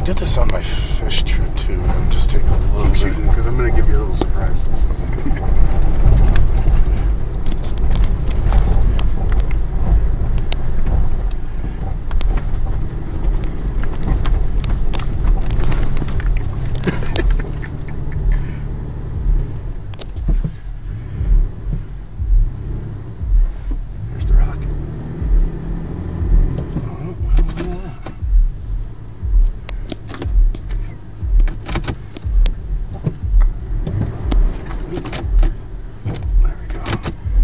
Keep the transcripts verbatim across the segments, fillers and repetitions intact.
did this on my fish trip too. I'm just taking a little Keep bit. shooting, because I'm going to give you a little surprise. Here's the rock. Oh, yeah. There we go.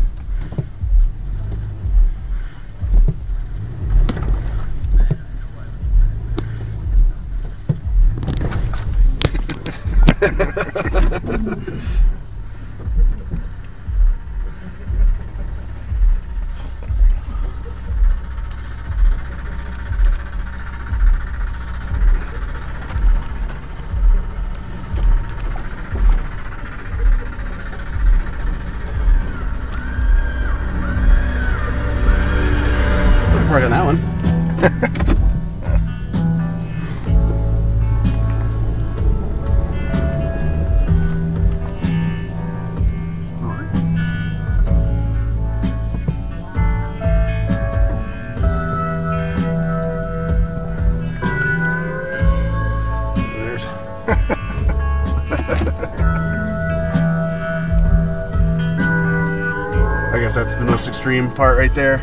Right on that one. There's I guess that's the most extreme part right there.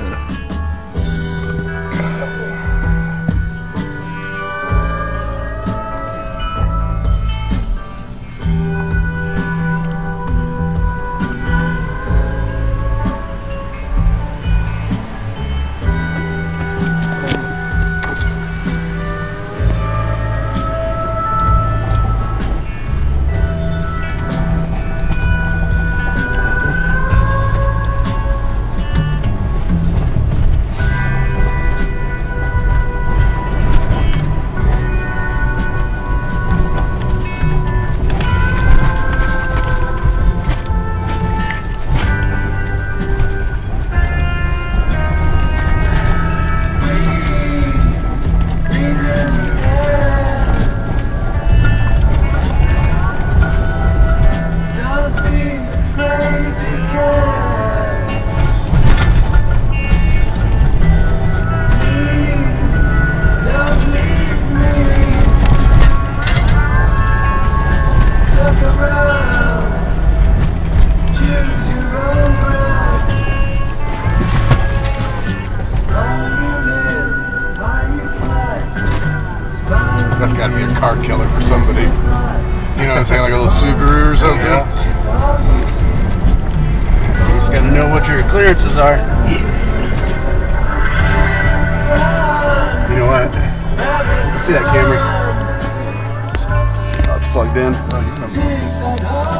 That's got to be a car killer for somebody. You know what I'm saying? Like a little Subaru or something. Yeah. You just gotta know what your clearances are. Yeah. You know what? Let's see that camera. Oh, it's plugged in. Oh, you remember.